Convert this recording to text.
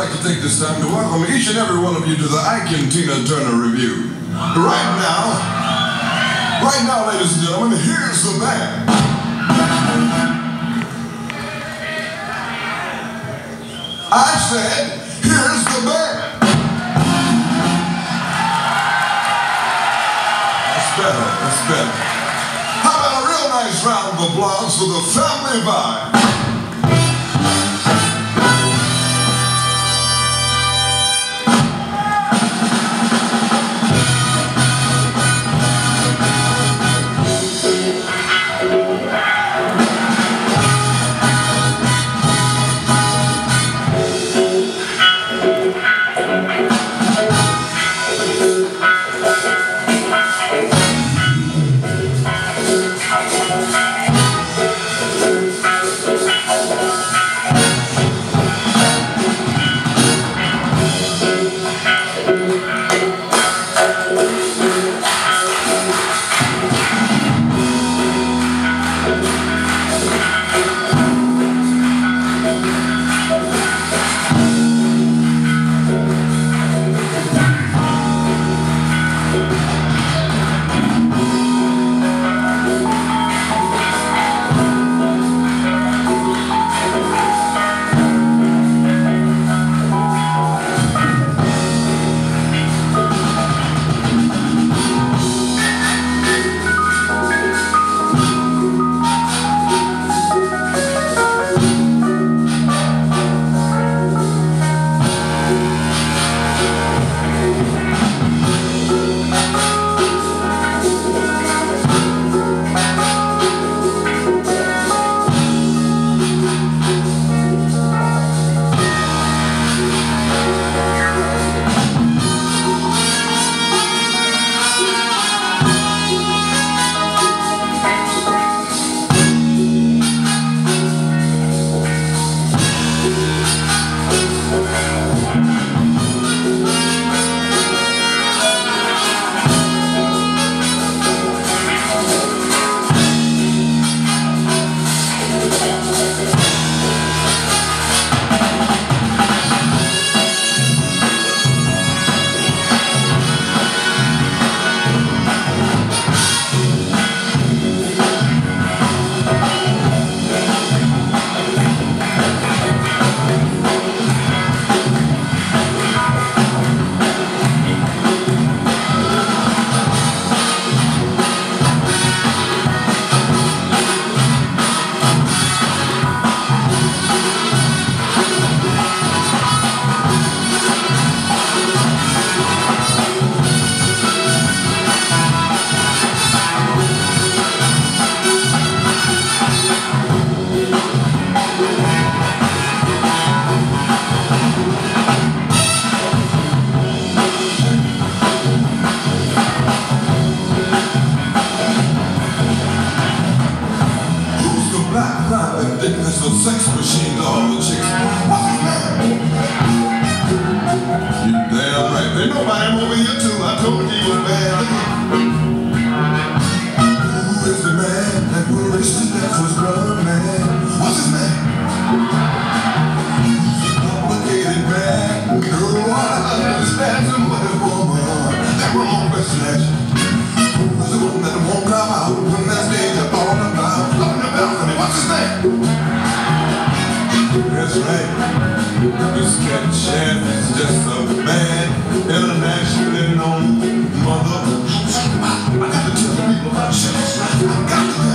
like to take this time to welcome each and every one of you to the Ike and Tina Turner Review. Right now, ladies and gentlemen, here's the band. I said, here's the band. That's better. How about a real nice round of applause for the Family Vibe? It's a sex machine to all the chicks. What's his name? You damn right. There's nobody over here too. I told you he was bad. Who is the man that will race to death for his brother, man? What's his name? He's a complicated man. No one understands him but a woman. That wrong question action. Who's the one that won't come out when that stage up on the balcony? What's his name? That's right. This cat Chad is just a man, internationally known mother. I got to tell people about shit. I got to